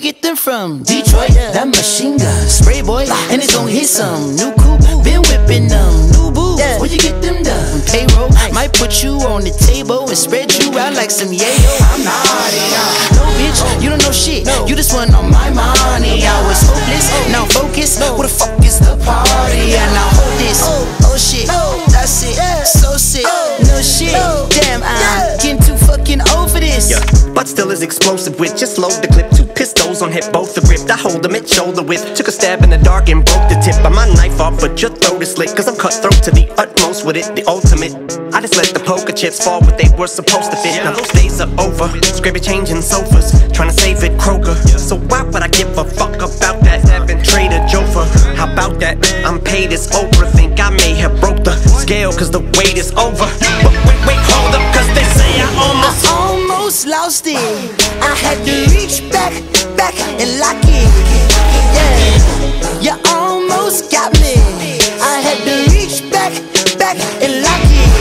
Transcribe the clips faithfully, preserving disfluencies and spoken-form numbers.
get them from? Detroit, that machine gun. Spray boy, and it's gon' hit some. New coupe, been whipping them. New boo, where you get them done? Payroll, might put you on the table and spread you out like some yayo. I'm naughty, no bitch, you don't know shit. You just want all my money. I was hopeless, now focus. Where the fuck is the party? And now hold this. Oh shit, that's it. So sick, no shit. Damn, I'm getting too fucking old for this. Yeah, but still is explosive with just load the clip. Two pistols on hip, both are gripped. I hold them at shoulder width. Took a stab in the dark and broke the tip of my knife off, but your throat is slit. Cause I'm cutthroat to the utmost with it, the ultimate. I just let the poker chips fall where they were supposed to fit. Now those days are over, scraping changing sofas, trying to save it Kroger. So why would I give a fuck about that? Trader Jofa, how about that? I'm paid as Oprah, think I may have broke the scale cause the wait is over. But wait, wait, hold up, cause they say I almost I almost lost it. I had to reach back, back and lock it. Yeah, you almost got me. I had to reach back, back and lock it.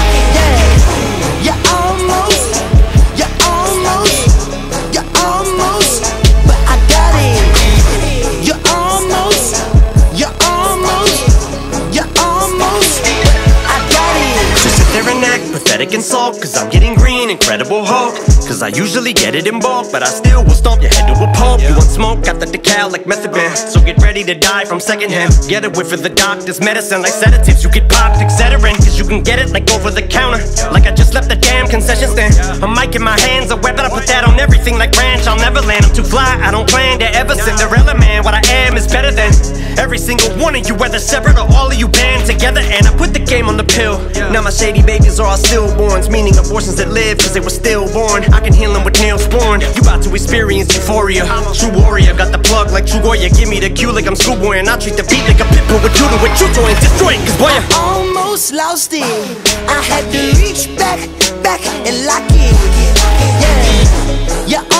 Yeah, you almost, you almost, you almost, but I got it. You almost, you almost, you almost, but I got it. So sit there and act pathetic and sulk, cause I'm getting green, Incredible Hulk. Cause I usually get it in bulk, but I still will stomp your head to a pulp. You want smoke, got the decal like method man. So get ready to die from secondhand. Get a whiff of the doctor's medicine like sedatives. You get popped, Excedrin, cause you can get it like over the counter. Like I just left the damn concession stand. A mic in my hands, a weapon, I put that on everything like ranch. I'll never land, I'm too fly, I don't plan to ever Cinderella man. What I am is better than every single one of you, whether separate or all of you band together. And I put the game on the pill. Now my shady babies are all stillborns, meaning abortions that live cause they were stillborn. I can heal them with Neosporin. You about to experience euphoria. True warrior, got the plug like True Goya. Give me the cue like I'm schoolboy, and I'll treat the beat like a pit bull with Judo with true joy and destroy it. Cause boy, I almost lost it. I had to reach back, back and lock it. Yeah, you